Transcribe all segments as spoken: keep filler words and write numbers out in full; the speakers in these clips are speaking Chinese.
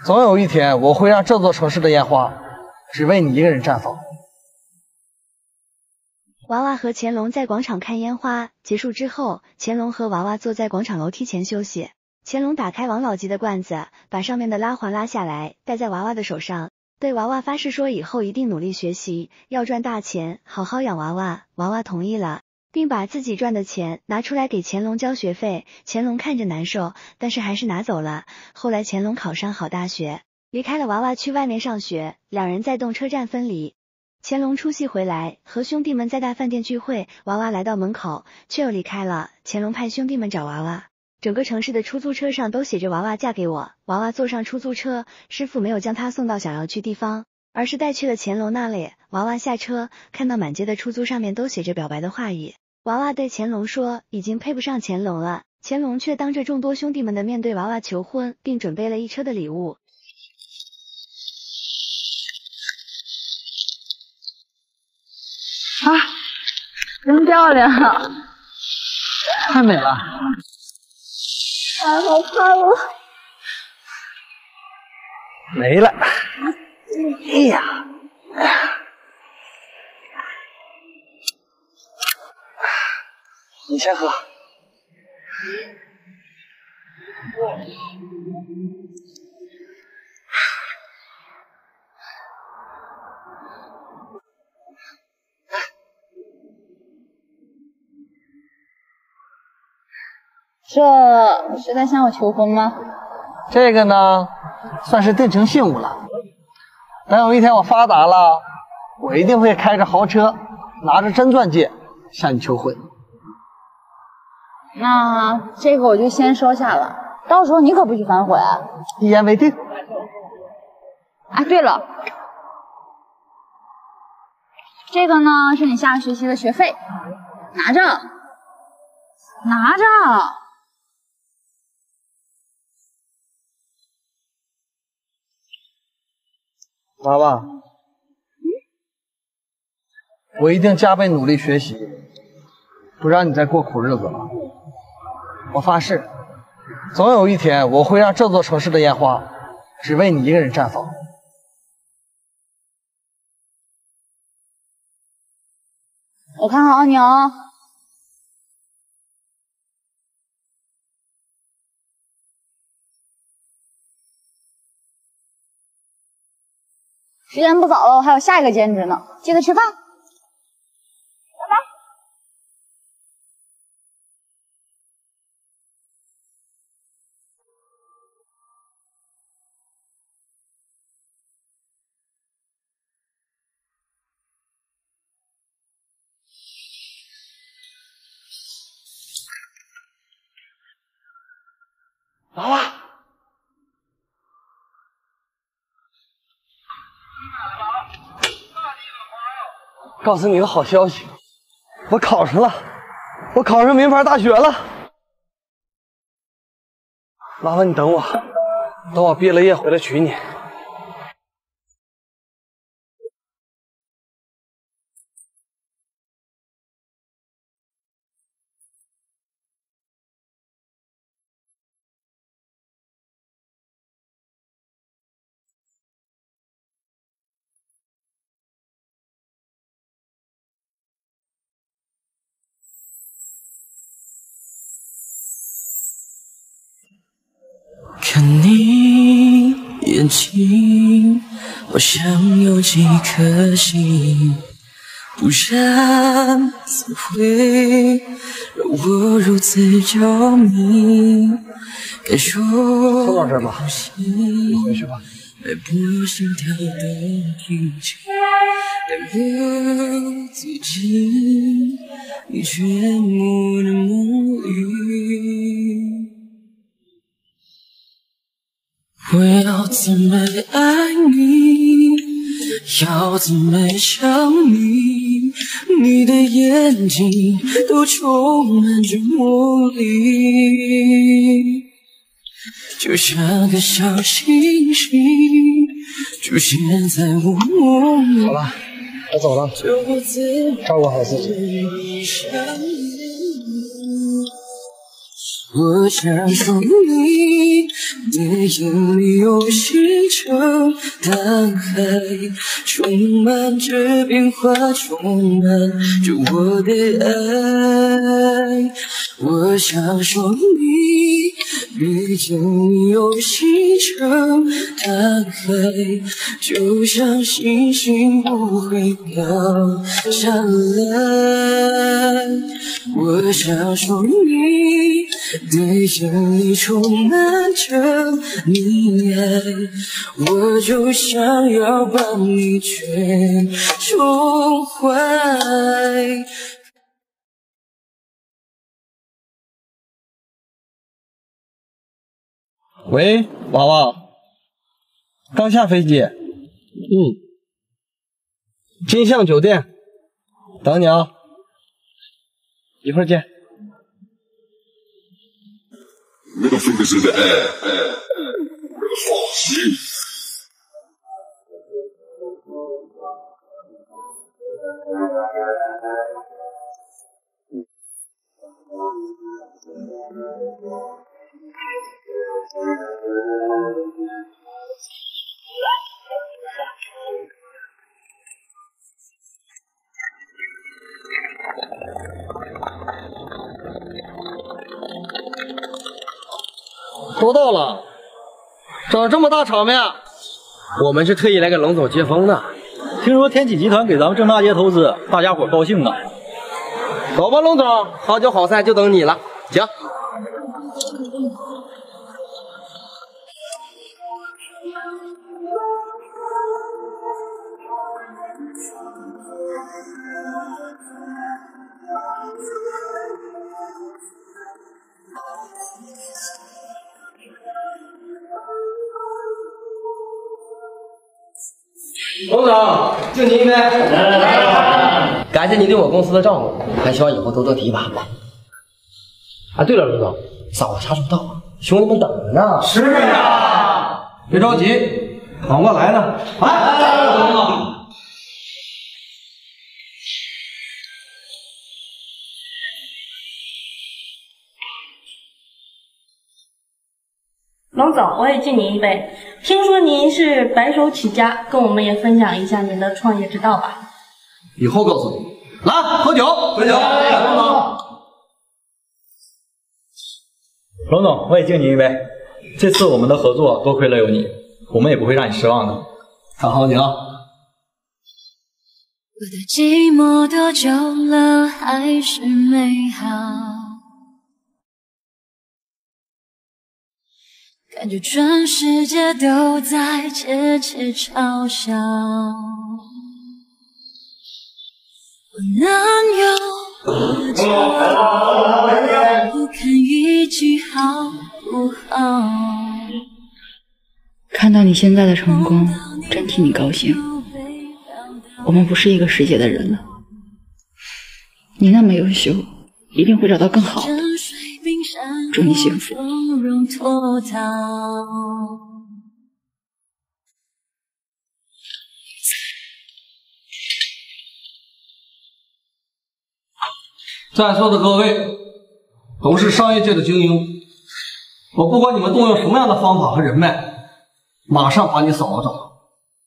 总有一天，我会让这座城市的烟花只为你一个人绽放。 娃娃和乾隆在广场看烟花，结束之后，乾隆和娃娃坐在广场楼梯前休息。乾隆打开王老吉的罐子，把上面的拉环拉下来，戴在娃娃的手上，对娃娃发誓说以后一定努力学习，要赚大钱，好好养娃娃。娃娃同意了，并把自己赚的钱拿出来给乾隆交学费。乾隆看着难受，但是还是拿走了。后来乾隆考上好大学，离开了娃娃去外面上学，两人在动车站分离。乾隆出戏回来，和兄弟们在大饭店聚会，娃娃来到门口，却又离开了。乾隆派兄弟们找娃娃，整个城市的出租车上都写着娃娃嫁给我。娃娃坐上出租车，师傅没有将他送到想要去地方，而是带去了乾隆那里。娃娃下车，看到满街的出租上面都写着表白的话语。娃娃对乾隆说，已经配不上乾隆了。乾隆却当着众多兄弟们的面对娃娃求婚，并准备了一车的礼物。 啊，真漂亮！ 太美了！ 啊，好看哦！ 没了！哎呀！你先喝。 这是在向我求婚吗？ 这个呢，算是定情信物了。等有一天我发达了，我一定会开着豪车，拿着真钻戒向你求婚。 那这个我就先收下了，到时候你可不许反悔。 一言为定。 啊，对了，这个呢是你下学期的学费，拿着，拿着。 娃娃，嗯，我一定加倍努力学习，不让你再过苦日子了。我发誓，总有一天我会让这座城市的烟花只为你一个人绽放。 我看好你哦。时间不早了，我还有下一个兼职呢，记得吃饭。拜拜。 娃娃，告诉你个好消息，我考上了，我考上民法大学了。娃娃，你等我，等我毕了业回来娶你。 看你眼睛，好像有几颗星，不然怎会让我如此着迷？感受就到这儿吧，你回去吧。 脉搏心跳的平静，但我自己，你却默认梦里。我要怎么爱你？要怎么想你？你的眼睛都充满着魔力，就像个小星星出现在我梦里。 好了，我走了，照顾好自己。 我想说你的眼里有星辰大海，充满着变化，充满着我的爱。我想说你的眼里有星辰大海，就像星星不会掉下来。我想说你的眼里充满着溺爱，我就想要把你全宠坏。 喂，娃娃，刚下飞机。嗯，金象酒店，等你啊，一会儿见。 Middle fingers in the air. False you. 都到了，整这么大场面， 我们是特意来给龙总接风的。 听说天启集团给咱们郑大街投资，大家伙高兴呢。 走吧，龙总，好酒好菜就等你了。行。龙总，敬您一杯。感谢您对我公司的照顾，还希望以后多多提拔。啊，对了，龙总，嫂子啥时候到啊？兄弟们等着呢。 是呀，别着急，等我来呢。哎，龙总。 龙总，我也敬您一杯。听说您是白手起家，跟我们也分享一下您的创业之道吧。 以后告诉你。来，喝酒，喝酒。龙总， 龙总，我也敬您一杯。这次我们的合作多亏了有你，我们也不会让你失望的。 看好你啊！ 我的寂寞多久了，还是美好。感觉全世界都在窃窃嘲笑，我哪有多骄傲，不看一句好不好。 看到你现在的成功，真替你高兴。我们不是一个世界的人了，你那么优秀，一定会找到更好的。祝你幸福。 在座的各位都是商业界的精英，我不管你们动用什么样的方法和人脉，马上把你嫂子找到。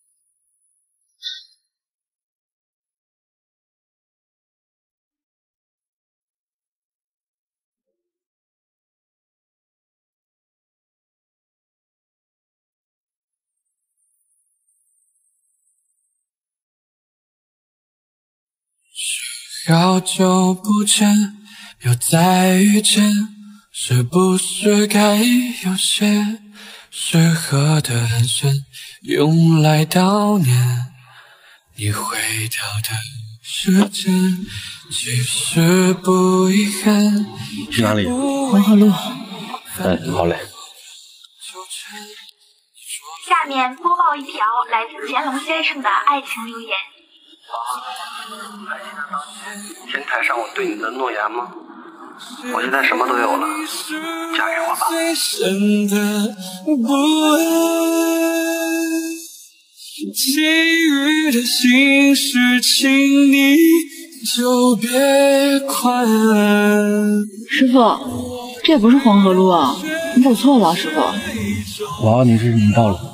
好久不见，又再遇见，是不是该有些适合的眼神，用来悼念你回到的时间？其实不遗憾。 去哪里？ 黄河路。 嗯，好嘞。 下面播报一条来自乾隆先生的爱情留言。 天台上我对你的诺言吗？我现在什么都有了，嫁给我吧。其余的心事，请你就别管。 师傅， 这不是黄河路啊，你走错了，师傅。 我要你这是你到了。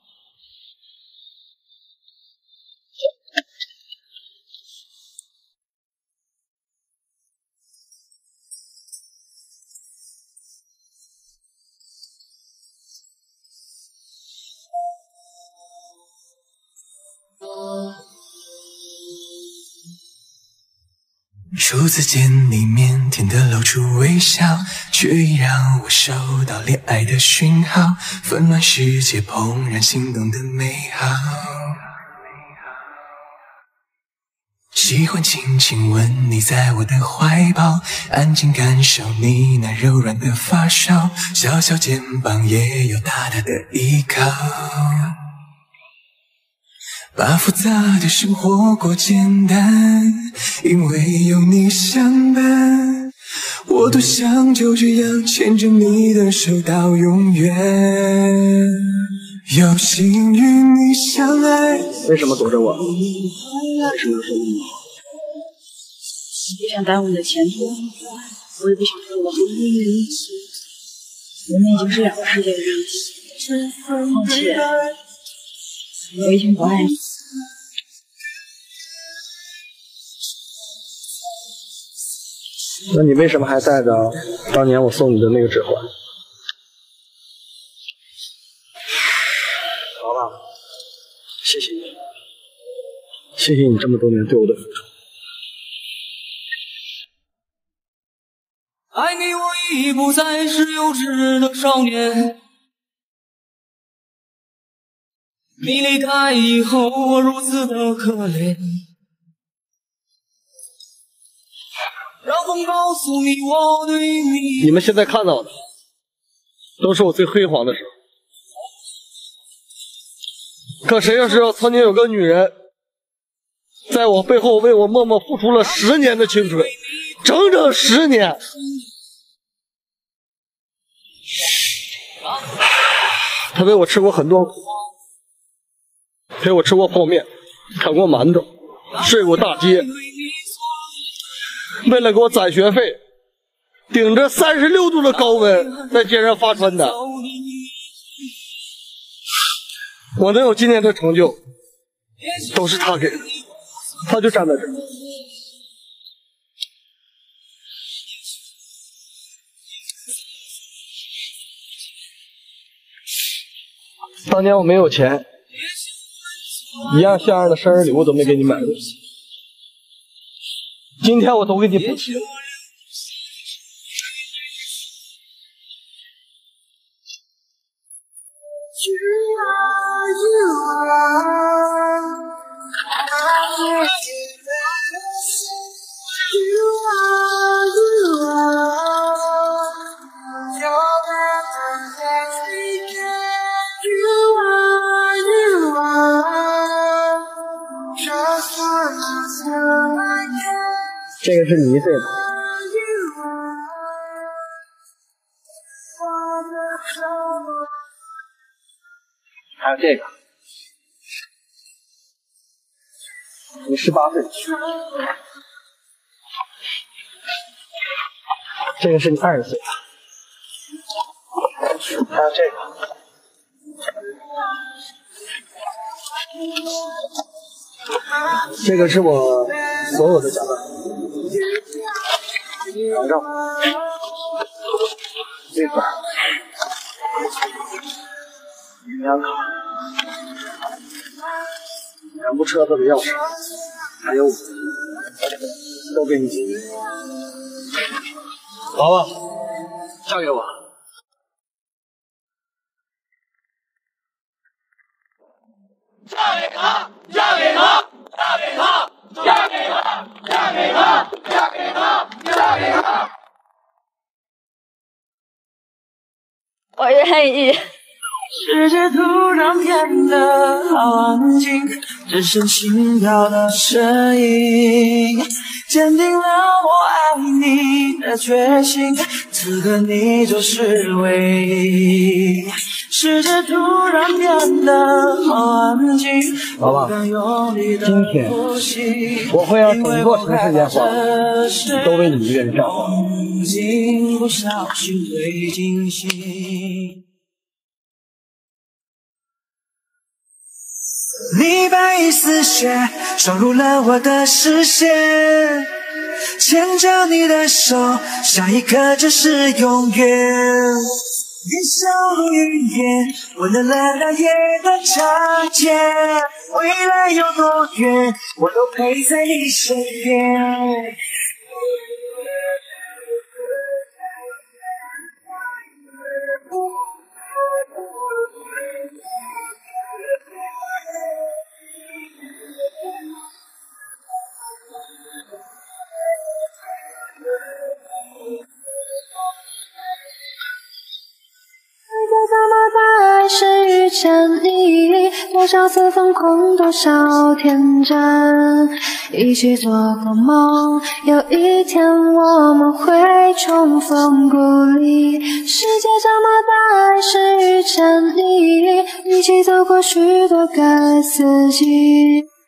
初次见你腼腆的露出微笑，却已让我收到恋爱的讯号，纷乱世界怦然心动的美好。喜欢轻轻吻你在我的怀抱，安静感受你那柔软的发梢，小小肩膀也有大大的依靠。把复杂的生活过简单，因为有你相伴，我多想就这样牵着你的手到永远。有幸与你相爱。 为什么躲着我？为什么要说你？ 不想耽误你的前途，我也不想说我和你。我们已经是两个世界的人，况且我已经不爱你。 那你为什么还带着当年我送你的那个指环？好吧，谢谢你，谢谢你这么多年对我的付出。 爱你我已不再是幼稚的少年，你离开以后我如此的可怜，让风告诉你我对你。 你们现在看到的都是我最辉煌的时候，可谁要知道曾经有个女人在我背后为我默默付出了十年的青春，整整十年。她陪我吃过很多苦，陪我吃过泡面，啃过馒头，睡过大街，为了给我攒学费，顶着三十六度的高温在街上发传单。我能有今天的成就，都是他给的，他就站在这儿。当年我没有钱，一样像样的生日礼物都没给你买过，今天我都给你补齐了。这个是你一岁的，还有这个，你十八岁，这个是你二十岁的，还有这个，这个是我所有的假发。护照，这本银行卡，两部车子的钥匙，还有我，都给你。娃娃，嫁给我。 嫁给他，嫁给他，嫁给他，嫁给他，嫁给他，嫁给他，嫁给他。 我愿意。 世界突然变得好安静， 只剩心跳的声音，坚定了我爱你的决心。此刻你就是唯一，世界突然变得好安静。 娃娃，今天我会让整座城市烟花都为你一个人绽放。 不小心会惊醒。你白衣似雪，闯入了我的视线，牵着你的手，下一刻就是永远。你笑如云烟，温暖了那夜的长街，未来有多远，我都陪在你身边。 爱是遇见你，多少次疯狂，多少天真，一起做过梦，有一天我们会重逢故里。世界这么大，爱是遇见你，一起走过许多个四季。